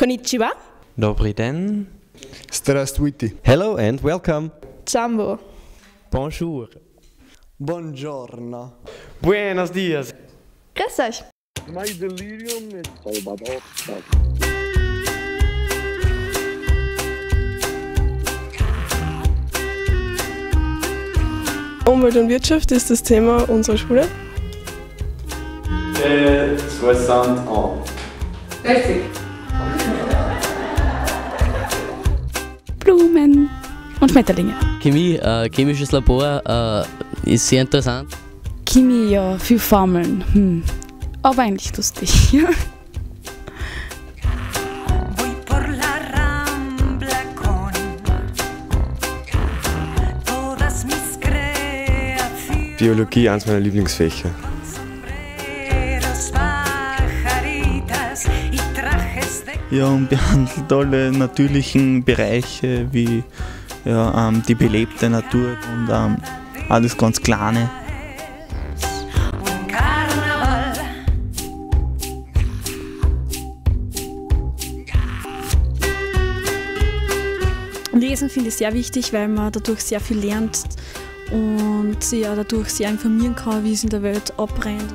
Konnichiwa. Dobry den. Здравствуйте. Hello and welcome. Jambo. Bonjour. Buongiorno. Buenos dias. Grüß euch. My delirium is Salvador. Umwelt und Wirtschaft ist das Thema unserer Schule. 60 ans. 60. Blumen und Schmetterlinge. Chemie, chemisches Labor ist sehr interessant. Chemie, ja, viel Formeln. Aber eigentlich lustig. Biologie, eines meiner Lieblingsfächer. Ja, und behandelt alle natürlichen Bereiche wie die belebte Natur und alles ganz Kleine. Lesen finde ich sehr wichtig, weil man dadurch sehr viel lernt und sich ja dadurch sehr informieren kann, wie es in der Welt abbrennt.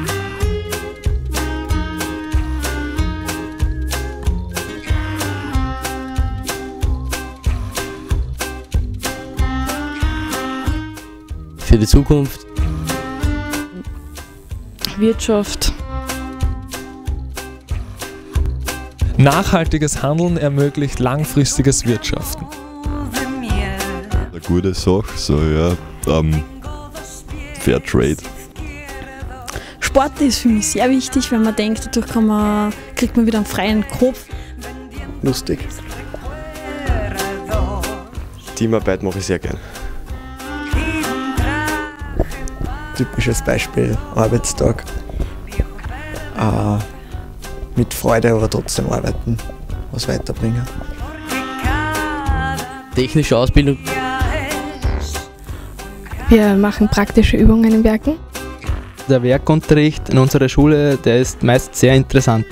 Für die Zukunft. Wirtschaft. Nachhaltiges Handeln ermöglicht langfristiges Wirtschaften. Eine gute Sache, so ja, Fairtrade. Sport ist für mich sehr wichtig, weil man denkt, dadurch kriegt man wieder einen freien Kopf. Lustig. Teamarbeit mache ich sehr gern. Typisches Beispiel, Arbeitstag. Mit Freude, aber trotzdem arbeiten, was weiterbringen. Technische Ausbildung. Wir machen praktische Übungen in Werken. Der Werkunterricht in unserer Schule, der ist meist sehr interessant.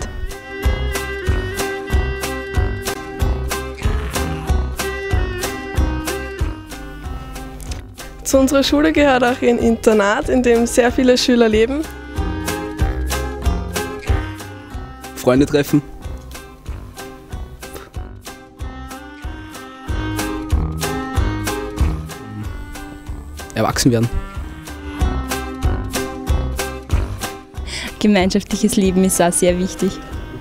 Zu unserer Schule gehört auch ein Internat, in dem sehr viele Schüler leben. Freunde treffen. Erwachsen werden. Gemeinschaftliches Leben ist auch sehr wichtig.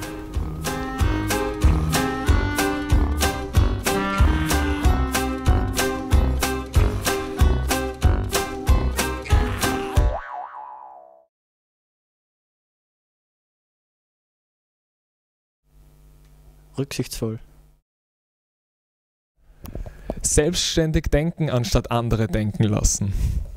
Rücksichtsvoll. Selbstständig denken, anstatt andere denken lassen.